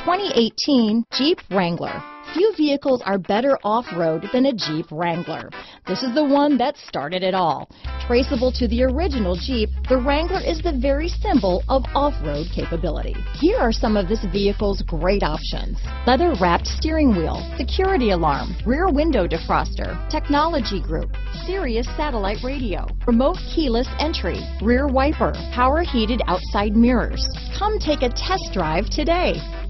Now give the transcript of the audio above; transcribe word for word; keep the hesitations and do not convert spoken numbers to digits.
twenty eighteen Jeep Wrangler. Few vehicles are better off-road than a Jeep Wrangler. This is the one that started it all. Traceable to the original Jeep, the Wrangler is the very symbol of off-road capability. Here are some of this vehicle's great options: leather-wrapped steering wheel, security alarm, rear window defroster, technology group, Sirius satellite radio, remote keyless entry, rear wiper, power heated outside mirrors. Come take a test drive today.